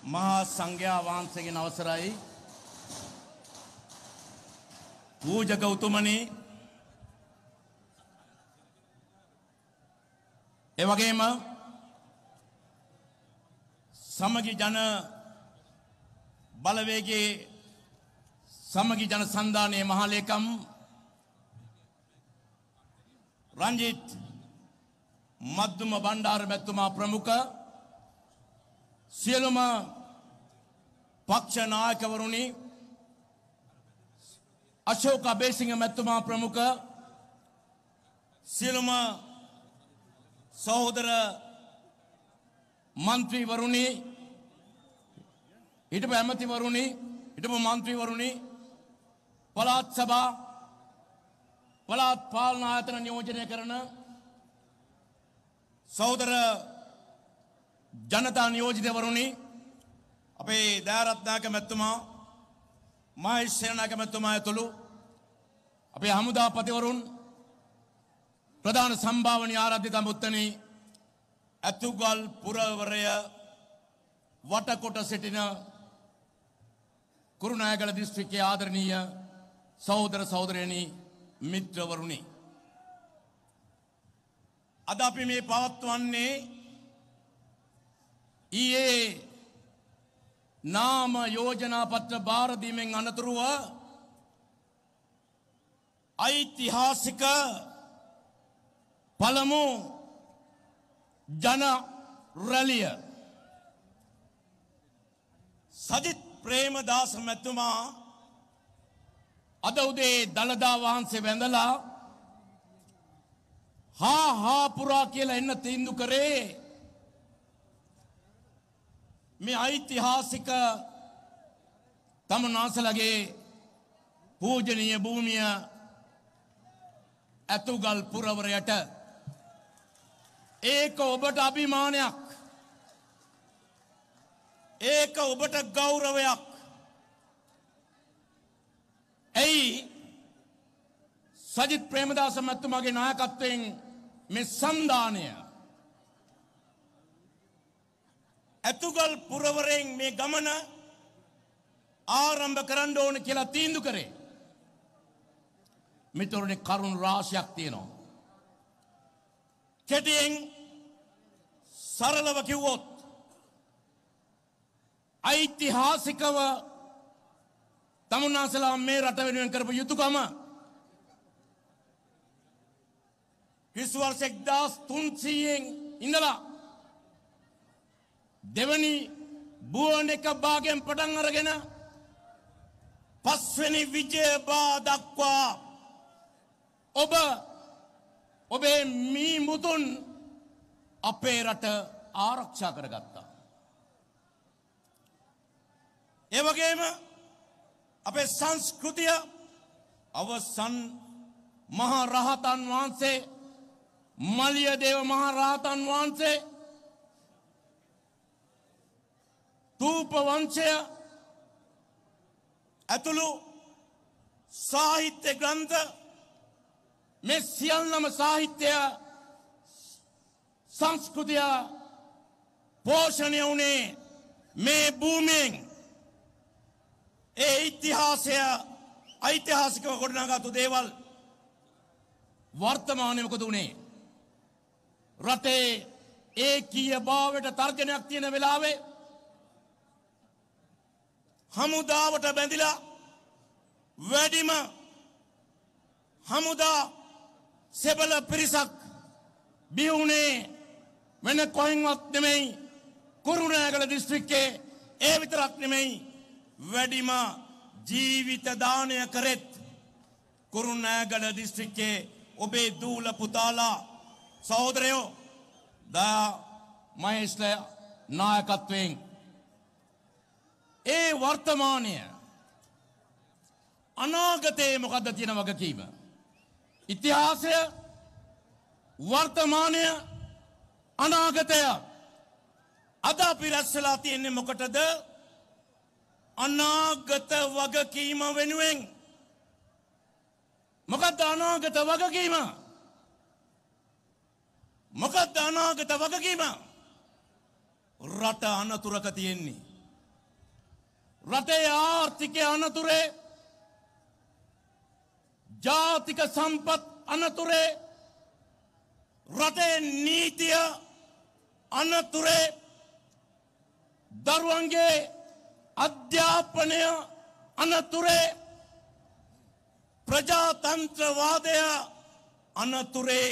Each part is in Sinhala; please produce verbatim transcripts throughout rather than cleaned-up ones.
මහා සංඝයා වහන්සේගෙන් අවසරයි පූජක උතුමනි ඒ වගේම සමගි ජන බලවේගයේ සමගි ජන සන්ධානයේ මහලේකම් රංජිත් මද්දුම බණ්ඩාර මැතිතුමා ප්‍රමුඛ සියලුම පක්ෂ නායකවරුනි අශෝක අබේසිංහ මැතිතුමා ප්‍රමුඛ සියලුම සහෝදර මන්ත්‍රීවරුනි හිටපු ඇමතිවරුනි හිටපු මන්ත්‍රීවරුනි පළාත් සභා පළාත් පාලන ආයතන නියෝජනය කරන සහෝදර ජනතා නියෝජිතවරුනි අපේ දයාරත්නායක මැතිතුමා මහේෂ් සේනානායක මැතිතුමා ඇතුළු අපේ හමුදාපතිවරුන් ප්‍රධාන සම්භාවනීය ආරාධිත මුත්තණි අතුගල් පුරවරය වටකොට සිටින කුරුණෑගල දිස්ත්‍රික්කයේ ආදරණීය සහෝදර සහෝදරයනි මිත්‍රවරුනි අද අපි මේ පවත්වන්නේ ඊයේ නාම යෝජනා පත්‍ර බාර දීමෙන් අනතුරුව ඓතිහාසික පළමු ජන රැළිය සජිත් ප්‍රේමදාස මැතිතුමා අද උදේ දළදා වහන්සේ වැඳලා හා හා පුරා කියලා එන්න තීන්දුව කරේ මේ ඓතිහාසික තමුන්නාසලගේ පූජනීය භූමිය අතුගල් පුරවරයට ඒක ඔබට අභිමානයක් ඒක ඔබට ගෞරවයක් එයි සජිත් ප්‍රේමදාස මැතිතුමාගේ නායකත්වයෙන් මේ සන්ධානය අතුගල් පුරවරයෙන් මේ ගමන ආරම්භ කරන්න ඕන කියලා තීන්දුව කරේ. මිතුරුනි කරුණු රාශියක් තියෙනවා. කෙටියෙන් සරලව කිව්වොත් ඓතිහාසිකව තමුන්නාසලා මේ රට වෙනුවෙන් කරපු යුතුයකම ක්‍රිස්තු වර්ෂ එක්දාස් තුන්සීයෙන් ඉඳලා දෙවනි බුවන් එක භාගයෙන් පටන් අරගෙන පස්වෙනි විජයබා දක්වා ඔබ ඔබේ මී මුතුන් අපේ රට ආරක්ෂා කරගත්තා. ඒ වගේම අපේ සංස්කෘතිය අවසන් මහා රහතන් වහන්සේ මලියදේව මහා රහතන් වහන්සේ තූප වංශය ඇතුළු සාහිත්‍ය ග්‍රන්ථ මේ සියල්ලම සාහිත්‍ය සංස්කෘතිය පෝෂණය වුණේ මේ භූමියෙන් ඒ ඉතිහාසය ඓතිහාසිකව ගොඩනගාතු දේවල් වර්තමානයේ මොකද උනේ රටේ ඒකීය භාවයට තර්ජනයක් තියෙන වෙලාවේ හමුදාවට බැඳිලා වැඩිම හමුදා සෙබල පිරිසක් බිහුනේ වෙන කොහෙන්වත් නෙමෙයි කුරුණෑගල දිස්ත්‍රික්කයේ ඒ විතරක් නෙමෙයි වැඩිම ජීවිත දානය කරෙත් කුරුණෑගල දිස්ත්‍රික්කයේ ඔබේ දූල පුතාලා සහෝදරයෝ දා මහේෂ් නායකත්වයෙන් ඒ වර්තමානය අනාගතයේ මොකද්ද තියෙන වගකීම ඉතිහාසය වර්තමානය අනාගතය අද අපි රැස්වලා තියෙන්නේ මොකටද අනාගත වගකීම වෙනුවෙන් මොකද්ද අනාගත වගකීම මොකද්ද අනාගත වගකීම රට අනතුරක තියෙන්නේ රටේ ආර්ථික අනතුරේ ජාතික සම්පත් අනතුරේ රටේ නීතිය අනතුරේ දරුවන්ගේ අධ්‍යාපනය අනතුරේ ප්‍රජාතන්ත්‍රවාදය අනතුරේ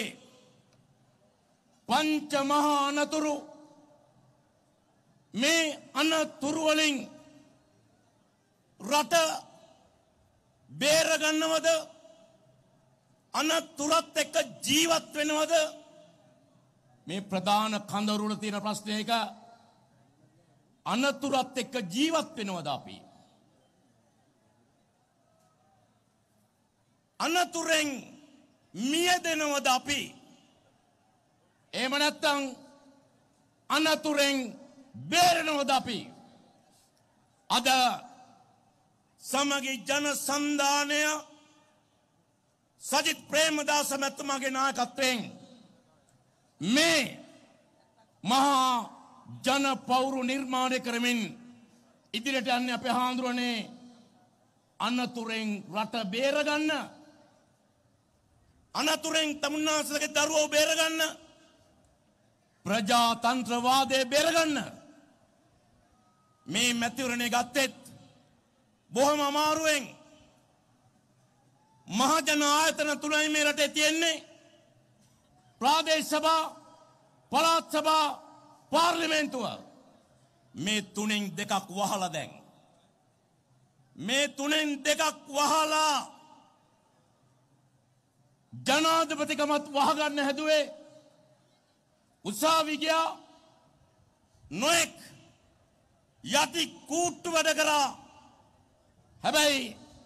පංච මහා අනතුරු මේ අනතුරු වලින් රට බේරගන්නවද අනතුරත් එක්ක ජීවත් වෙනවද මේ ප්‍රධාන කඳවුරුල තියෙන ප්‍රශ්නයක අනතුරත් එක්ක ජීවත් වෙනවද අපි අනතුරෙන් මියදෙනවද අපි එහෙම නැත්නම් අනතුරෙන් බේරෙනවද අපි අද සමගි ජන සන්ධානය සජිත් ප්‍රේමදාස මැතිතුමාගේ නායකත්වයෙන් මේ මහා ජන පෞරු නිර්මාණය කරමින් ඉදිරියට යන්නේ අපේ හාමුදුරනේ අනතුරෙන් රට බේරගන්න අනතුරෙන් තමුන්නාසලගේ දරුවෝ බේරගන්න ප්‍රජාතන්ත්‍රවාදය බේරගන්න මේ මැතිවරණය ගත්තෙත් බොහොම අමාරුවෙන් මහජන ආයතන තුනයි මේ රටේ තියෙන්නේ ප්‍රාදේශ සභා පළාත් සභා පාර්ලිමේන්තුව මේ තුනෙන් දෙකක් වහලා දැන් මේ තුනෙන් දෙකක් වහලා ජනාධිපතිකමත් වහගන්න හැදුවේ උසාවි ගියා නොඑක් යටි කූට්ටු වැඩ කරා හැබැයි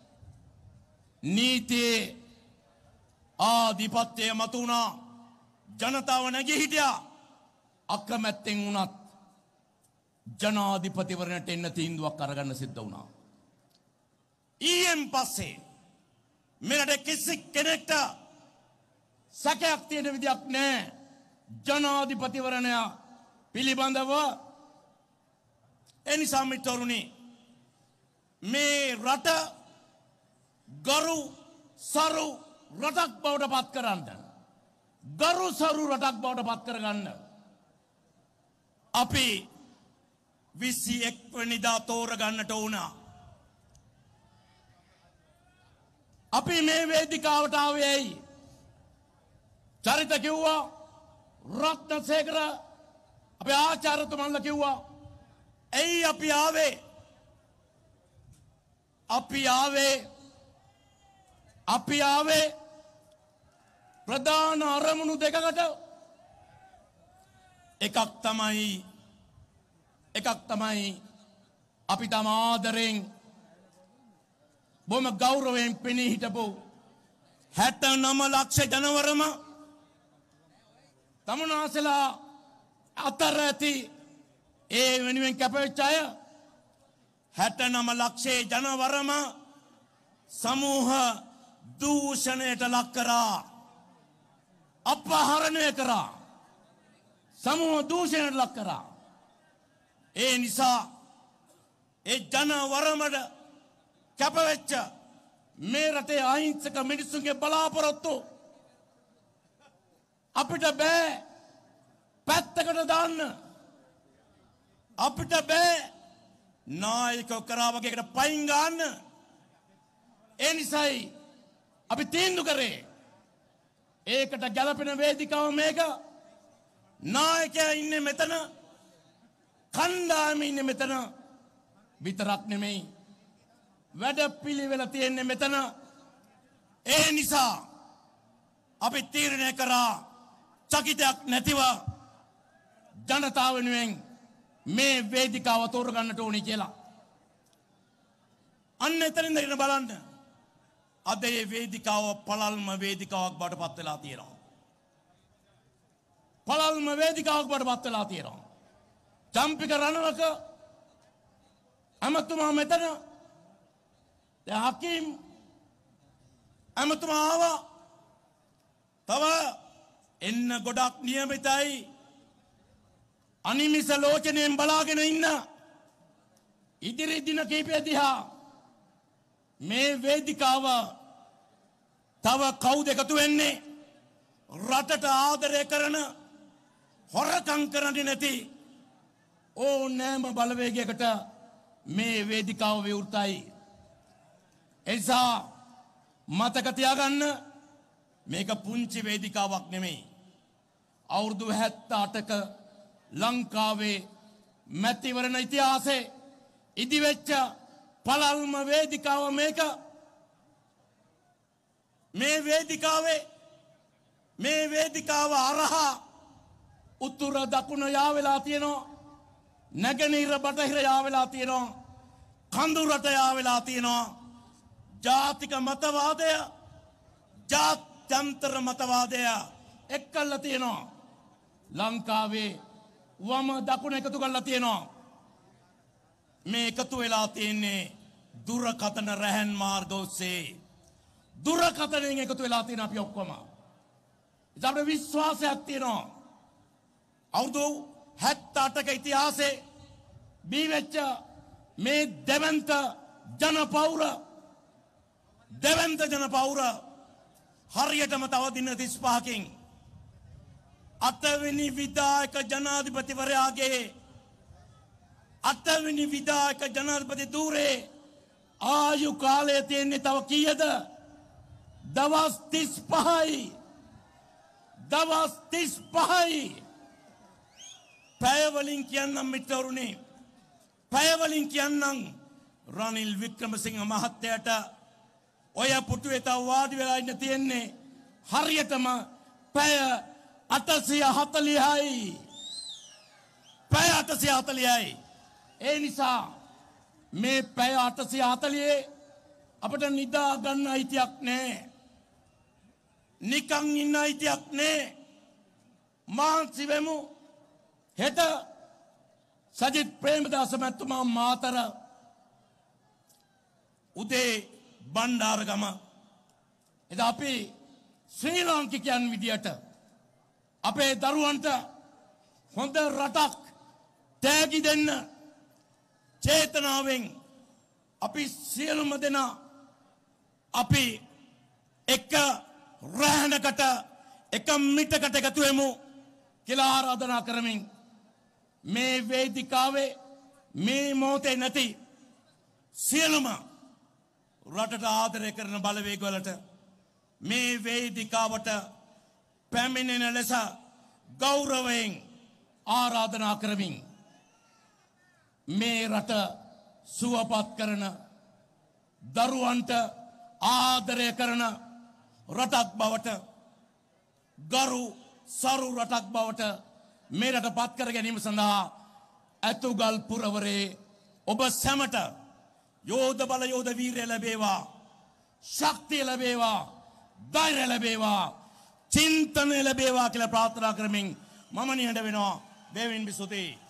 නීතියේ ආධිපත්‍යය මතු වුණා ජනතාව නැගී හිටියා අකමැත්තෙන් වුණත් ජනාධිපතිවරණයට එන්න තීන්දුවක් අරගන්න සිද්ධ වුණා ඊයෙන් පස්සේ මෙරට කිසි කෙනෙක්ට සැකයක් තියෙන විදියක් නැහැ ජනාධිපතිවරණය පිළිබඳව එනිසා මිතුරුනි මේ රට ගරු සරු රටක් බවට පත් කරන්න ගරු සරු රටක් බවට පත් කරගන්න අපි විසි එක් වෙනිදා තෝරගන්නට වුණා අපි මේ වේදිකාවට ආවේ ඇයි චරිත කිව්වා රත්නසේකර අපේ ආචාර්යතුමන්ලා කිව්වා ඇයි අපි ආවේ අපි ආවේ අපි ආවේ ප්‍රධාන අරමුණු දෙකකට එකක් තමයි එකක් තමයි අපි තම ආදරෙන් බොහොම ගෞරවයෙන් පෙනී හිටපු හැට නව ලක්ෂ ජනවරම තමුනාසලා අතර ඇති ඒ වෙනුවෙන් කැපවෙච්ච අය හැට නව ලක්ෂයේ ජනවරම සමූහ දූෂණයට ලක් කරා අපහරණය කරා සමූහ දූෂණයට ලක් කරා ඒ නිසා ඒ ජනවරමට කැපවෙච්ච මේ රටේ අහිංසක මිනිස්සුන්ගේ බලාපොරොත්තු අපිට බෑ පැත්තකට දාන්න අපිට බෑ නායකව කරා වගේ එකට පයින් ගන්න ඒ නිසායි අපි තීන්දුව කරේ ඒකට ගැළපෙන වේදිකාව මේක නායකයා ඉන්නේ මෙතන කණ්ඩායම ඉන්නේ මෙතන විතරක් නෙමෙයි වැඩ පිළිවෙල තියෙන්නේ මෙතන ඒ නිසා අපි තීරණය කරා චකිතයක් නැතිව ජනතාව වෙනුවෙන් මේ වේදිකාව තෝරගන්නට ඕනි කියලා අන්න එතනින්ද ඉන්න බලන්න අද මේ වේදිකාව පළල්ම වේදිකාවක් බවට පත් වෙලා තියෙනවා පළල්ම වේදිකාවක් බවට පත් වෙලා තියෙනවා චම්පික රණවක අමතුමා මෙතන දැන් හකීම් අමතුමා ආවා තව එන්න ගොඩක් නියමිතයි අනිමිස ලෝචනයෙන් බලාගෙන ඉන්න ඉදිරි දින කිහිපය දිහා මේ වේදිකාව තව කවුද එකතු වෙන්නේ රටට ආදරය කරන හොරකම් කරන්නේ නැති ඕනෑම බලවේගයකට මේ වේදිකාව විවෘතයි. එනිසා මතක තියාගන්න මේක පුංචි වේදිකාවක් නෙමෙයි. අවුරුදු හැත්තෑ අටක ලංකාවේ මැතිවරණ ඉතිහාසයේ ඉදිවෙච්ච පළල්ම වේදිකාව මේක. මේ වේදිකාවේ මේ වේදිකාව අරහා උතුර දකුණ යාවෙලා තියෙනවා. නැගෙනහිර බටහිර යාවෙලා තියෙනවා. කඳුරට යාවෙලා තියෙනවා. ජාතික මතවාදය ජාත්‍යන්තර මතවාදය එක්කල්ලා තියෙනවා. ලංකාවේ වම දකුණ එකතු කරලා තියෙනවා. මේ එකතු වෙලා තියෙන්නේ දුරකථන රැහන් මාර්ග ඔස්සේ. දුරකථනයෙන් එකතු වෙලා තියෙන අපි ඔක්කොම. ඉතින් අපේ විශ්වාසයක් තියෙනවා. අවුරුදු හැත්තෑ අටක ඉතිහාසයේ බිහි වෙච්ච මේ දෙවන්ත ජනපෞර දෙවන්ත ජනපෞර හරියටම තව දින තිස් පහකින් අටවෙනි විධායක ජනාධිපතිවරයාගේ අටවෙනි විධායක ජනාධිපති ධූරේ ආයු කාලය තියෙන්නේ තව කීයද? දවස් තිස් පහයි. දවස් තිස් පහයි. පැය වලින් කියන්නම් මිත්‍රවරුනි. පැය වලින් කියන්නම් රනිල් වික්‍රමසිංහ මහත්තයාට ඔය පුටුවේ තව වාඩි වෙලා ඉන්න තියෙන්නේ හරියටම පැය අටසිය හතළිහයි. පැය අටසිය හතළිහයි. ඒ නිසා මේ පැය අටසිය හතළිහේ අපිට නිදා ගන්න අයිතියක් නැහැ. නිකන් ඉන්න අයිතියක් නැහැ. මාන්සි වෙමු. හෙට සජිත් ප්‍රේමදාස මැතිතුමා මාතර උදේ බණ්ඩාරගම එදා අපි ශ්‍රී ලාංකිකයන් විදියට අපේ දරුවන්ට හොඳ රටක් තෑගි දෙන්න චේතනාවෙන් අපි සියලුම දෙනා අපි එක රැහනකට එක මිටකට එකතු වෙමු කියලා ආරාධනා කරමින් මේ වේදිකාවේ මේ මොහොතේ නැති සියලුම රටට ආදරය කරන බලවේගවලට මේ වේදිකාවට පැමිණෙන ලෙස ගෞරවයෙන් ආරාධනා කරමින් මේ රට සුවපත් කරන දරුවන්ට ආදරය කරන රටක් බවට ගරු සරු රටක් බවට මේ රට පත් කර ගැනීම සඳහා ඇතුගල් පුරවරේ ඔබ සැමට යෝධ බල යෝධ වීරය ලැබේවා, ශක්තිය ලැබේවා, ධෛර්යය ලැබේවා, චින්තනය ලැබේවා කියලා ප්‍රාර්ථනා කරමින් මම නිහඬ වෙනවා. දෙවියන් බිසුතේ